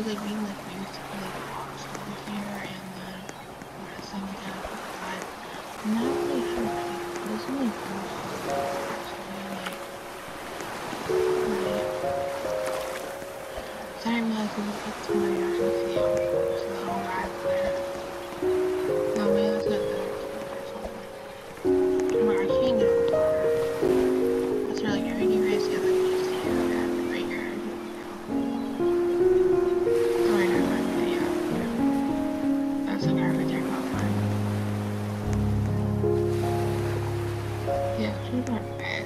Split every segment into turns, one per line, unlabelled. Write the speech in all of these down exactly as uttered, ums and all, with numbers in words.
was like being like basically like hostile here, and then wrestling again for five. I'm not really sure people. It doesn't really go so well personally. Like, like, so I didn't realize it was like somebody actually see how short this little drive there. No, maybe that's not that or something. I'm like, I can't get on fire. That's where like every race, yeah, like you see it right here. Oh, I know, right there, yeah, yeah. That's the car right there, not fine. Yeah, she's not bad.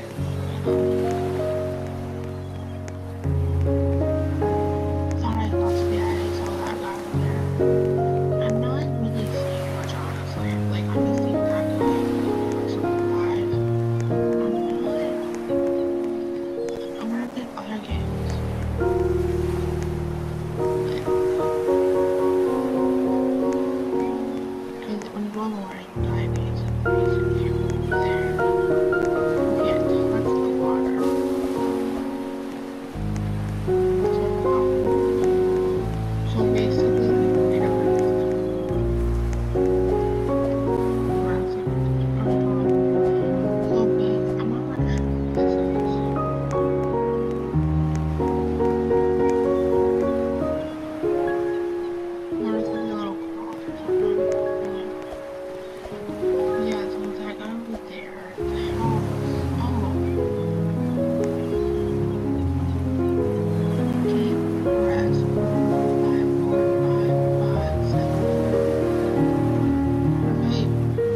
Thought I thought to be I saw that guy over there. I'm not really seeing much, honestly. Like, I'm just seeing that guy like some live. I'm not. I'm gonna pick other games. Because when you go on the water, you die basically. So you can't move there. You can't touch the water. So basically, like, I don't know. So big. I'm not really sure what this is. Or it's like a little cross or something. Yeah, so it's like over there. The house. Oh. Keep rest. Five, four, five, five, seven. Right.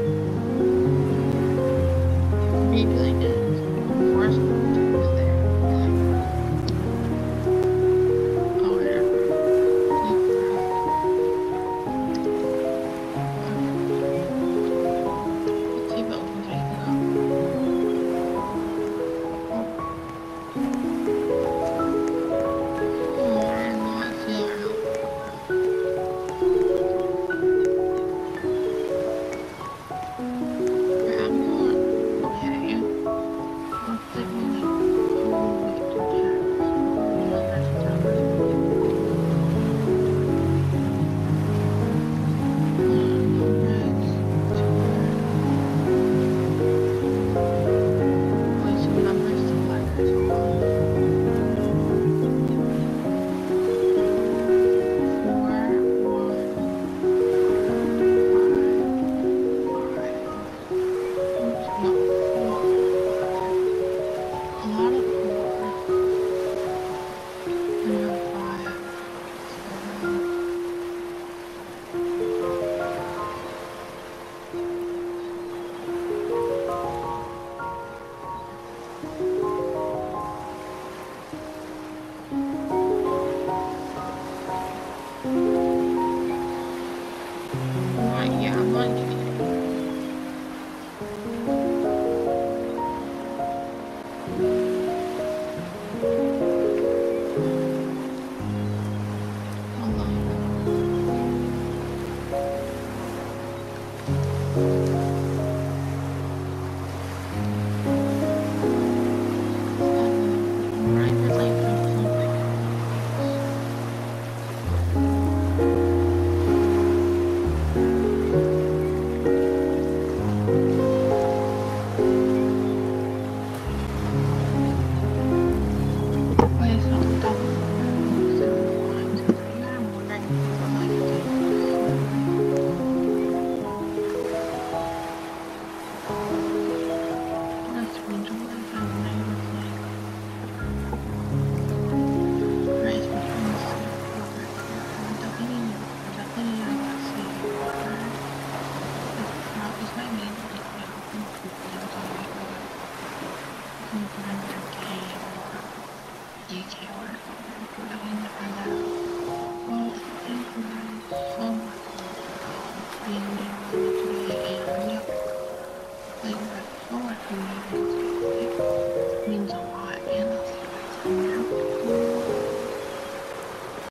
Maybe like this. First one is there. Like, oh, whatever. Keep rest. Let's see if it opens anything up. Oh, I did not see that. Wait, I'm not okay. What's it really? Oh, wait, two tabs. No, that's a tab. Um, no reds. Two reds. Wait, some numbers to letters. Hold on. Four, one, five, five. Oops, no, four. A lot of fours. And then five, seven. Not, yeah, I'm not getting it. Hold on.